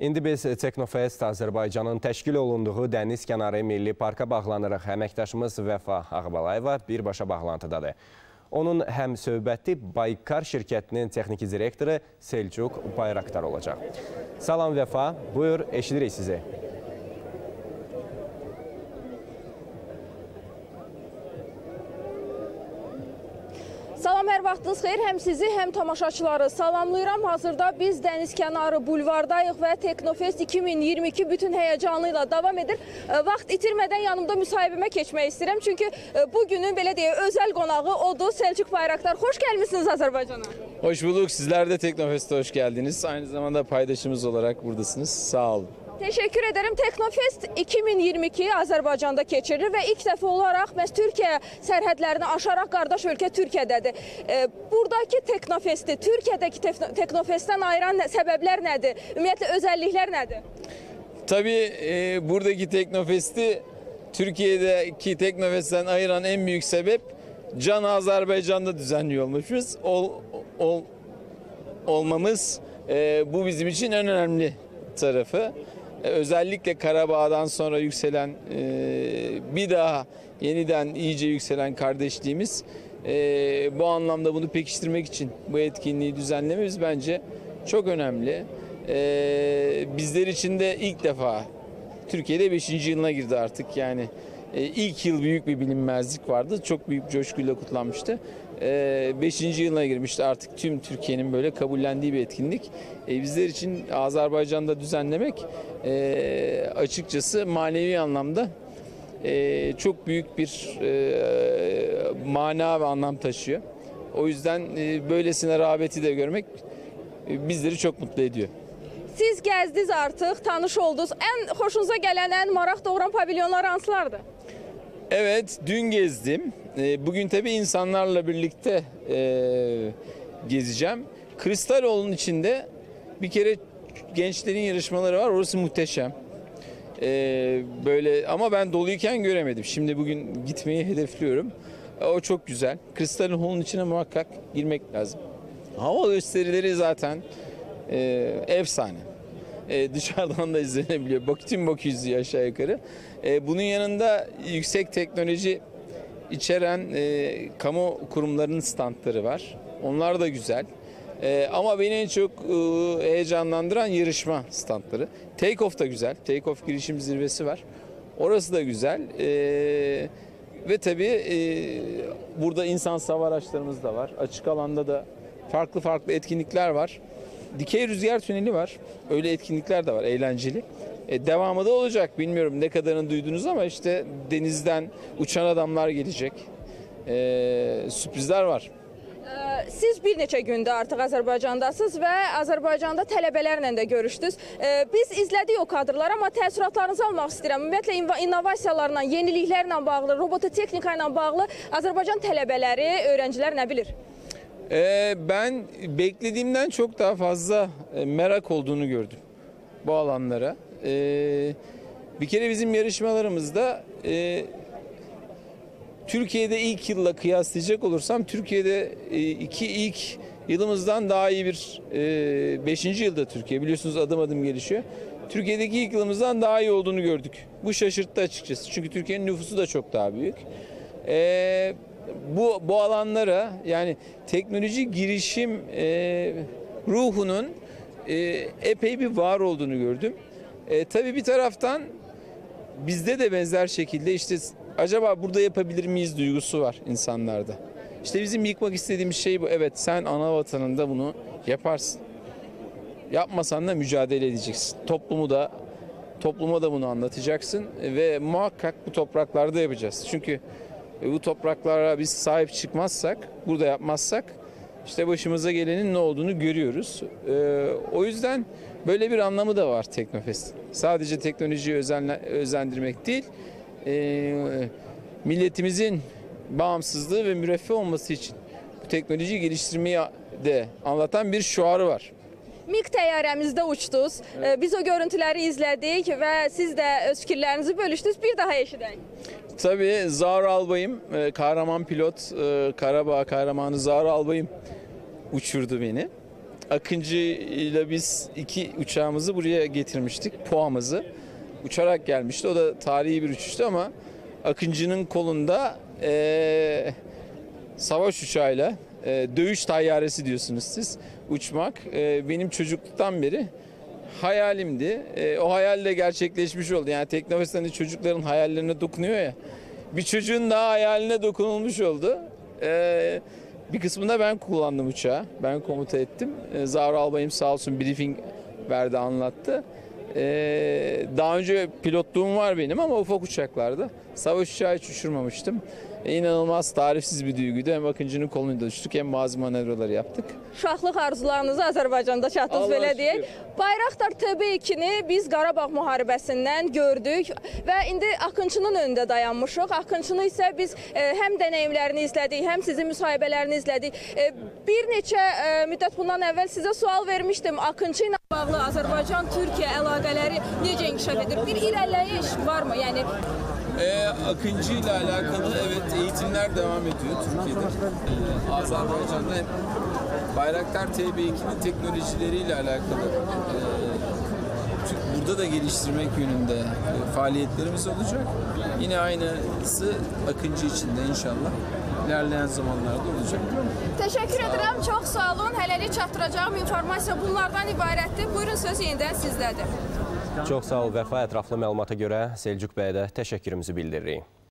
İndi biz Teknofest Azərbaycanın təşkil olunduğu Dəniz Kənarı Milli Parka bağlanırıq. Əməkdaşımız Vəfa Ağbalayeva birbaşa bağlantıdadır. Onun həm söhbəti Baykar şirkətinin texniki direktoru Selçuk Bayraktar olacaq. Salam Vəfa, buyur, eşidirik sizi. Salam, hər vaxtınız xeyir. Həm sizi, həm tamaşaçıları salamlayıram. Hazırda biz Dəniz Kənarı bulvardayıq və Teknofest 2022 bütün həyəcanıyla davam edir. Vaxt itirmədən yanımda müsahibimə keçmək istəyirəm. Çünki bugünün belə deyək, özəl qonağı odur. Selçuk Bayraktar, xoş gəlmişsiniz Azərbaycana. Hoş bulduk. Sizler de Teknofest'e hoş geldiniz. Aynı zamanda paydaşımız olarak buradasınız. Sağ olun. Teşekkür ederim. Teknofest 2022 Azərbaycanda keçirilir və ilk dəfə olaraq məhz Türkiyə sərhədlərini aşaraq qardaş ölkə Türkiyədədir. Buradakı Teknofesti, Türkiyədəki Teknofestdən ayıran səbəblər nədir? Ümumiyyətlə özəlliklər nədir? Tabii buradaki Teknofest'i Türkiye'deki Teknofest'ten ayıran en büyük sebep Can Azerbaycan'da düzenliyor olmamız. Bu bizim için en önemli tarafı. Özellikle Karabağ'dan sonra yükselen, bir daha yeniden iyice yükselen kardeşliğimiz, bu anlamda bunu pekiştirmek için bu etkinliği düzenlememiz bence çok önemli. Bizler için de ilk defa Türkiye'de 5. yılına girdi artık, yani ilk yıl büyük bir bilinmezlik vardı, çok büyük coşkuyla kutlanmıştı. 5. yılına girmişti, artık tüm Türkiye'nin böyle kabullendiği bir etkinlik. Bizler için Azerbaycan'da düzenlemek açıkçası manevi anlamda çok büyük bir mana ve anlam taşıyor. O yüzden böylesine rağbeti de görmek bizleri çok mutlu ediyor. Siz gəzdiniz artıq, tanış oldunuz. En xoşunuza gələn, en maraq doğuran pavilyonlar hansılardır? Evet, dün gezdim. Bugün tabii insanlarla birlikte gezeceğim. Kristaloğlu'nun içinde bir kere gençlerin yarışmaları var. Orası muhteşem. Böyle ama ben doluyken göremedim. Şimdi bugün gitmeyi hedefliyorum. O çok güzel. Kristaloğlu'nun içine muhakkak girmek lazım. Hava gösterileri zaten efsane. Dışarıdan da izlenebiliyor. Bütün bakıyoruz aşağı yukarı. Bunun yanında yüksek teknoloji içeren kamu kurumlarının standları var. Onlar da güzel. Ama beni en çok heyecanlandıran yarışma standları. Take-off da güzel. Take-off girişim zirvesi var. Orası da güzel. Ve tabii burada insan hava araçlarımız da var. Açık alanda da farklı etkinlikler var. Dikey rüzgar tüneli var. Öyle etkinlikler de var, eğlenceli. Devamı da olacak. Bilmiyorum ne kadarını duydunuz ama işte denizden uçan adamlar gelecek. Sürprizler var. Siz bir neçə gündür artıq Azərbaycandasınız və Azərbaycanda tələbələrlə də görüşdünüz. Biz izlədik o kadrları, amma təəssüratlarınızı almaq istəyirəm. Ümumiyyətlə innovasiyalarla, yeniliklərlə bağlı, robototexnika ilə bağlı Azərbaycan tələbələri, öğrenciler ne bilir? Ben beklediğimden çok daha fazla merak olduğunu gördüm bu alanlara. Bir kere bizim yarışmalarımızda Türkiye'de ilk yılla kıyaslayacak olursam Türkiye'de ilk yılımızdan daha iyi bir 5. yılda Türkiye biliyorsunuz adım adım gelişiyor. Türkiye'deki ilk yılımızdan daha iyi olduğunu gördük. Bu şaşırttı açıkçası. Çünkü Türkiye'nin nüfusu da çok daha büyük. Bu alanlara, yani teknoloji girişim ruhunun epey bir var olduğunu gördüm. Tabii bir taraftan bizde de benzer şekilde işte acaba burada yapabilir miyiz duygusu var insanlarda. İşte bizim yıkmak istediğimiz şey bu. Evet, sen ana vatanında bunu yaparsın. Yapmasan da mücadele edeceksin. Topluma da bunu anlatacaksın ve muhakkak bu topraklarda yapacağız. Çünkü bu topraklara biz sahip çıkmazsak, burada yapmazsak işte başımıza gelenin ne olduğunu görüyoruz. O yüzden böyle bir anlamı da var Teknofest. Sadece teknolojiyi özendirmek değil, milletimizin bağımsızlığı ve müreffeh olması için bu teknolojiyi geliştirmeyi de anlatan bir şuarı var. MiG təyyarəmizdə uçdunuz. Evet. Biz o görüntüləri izlədik və siz də öz fikirlərinizi bölüşdünüz. Bir daha eşidək. Tabii Zahra Albayım, kahraman pilot, Karabağ kahramanı Zahra Albayım uçurdu beni. Akıncı ile biz 2 uçağımızı buraya getirmiştik. POA'mızı. Uçarak gelmişti. O da tarihi bir uçuştu ama Akıncı'nın kolunda savaş uçağıyla dövüş tayyaresi diyorsunuz siz uçmak benim çocukluktan beri hayalimdi. O hayal de gerçekleşmiş oldu. Yani Teknofest'te çocukların hayallerine dokunuyor ya. Bir çocuğun daha hayaline dokunulmuş oldu. Bir kısmında ben kullandım uçağı. Ben komuta ettim. Zahra Albayım sağ olsun briefing verdi, anlattı. Daha önce pilotluğum var benim ama ufak uçaklarda. Savaş uçağı hiç uçurmamıştım. İnanılmaz tarifsiz bir duyguydu. Hem Akıncı'nın kolunu uçtuk hem bazı manevraları yaptık. Uşaqlıq arzularınızı Azərbaycanda çatdınız, belə deyək. Bayraktar TB2-ni biz Qarabağ müharibəsindən gördük və indi Akıncı'nın önündə dayanmışıq. Akıncı'nı isə biz həm deneyimlərini izlədik, həm sizin müsahibələrini izlədik. Bir neçə müddət bundan əvvəl sizə sual vermişdim. Akıncı ilə bağlı Azərbaycan-Türkiyə əlaqələri necə inkişaf edir? Bir irəliləyiş varmı? Yəni Akıncı ile alakalı evet eğitimler devam ediyor Türkiye'de. Azerbaycan'da hem Bayraktar TB2'nin teknolojileriyle alakalı burada da geliştirmek yönünde faaliyetlerimiz olacak. Yine aynısı Akıncı için de inşallah ilerleyen zamanlarda olacak. Təşəkkür edirəm, çox sağ olun. Hələlik çatdıracağım informasiya bunlardan ibarətdir. Buyurun, söz yenidən sizdədir. Çox sağ ol Vəfa. Ətraflı məlumata görə Selçuk bəyə də təşəkkürümüzü bildiririk.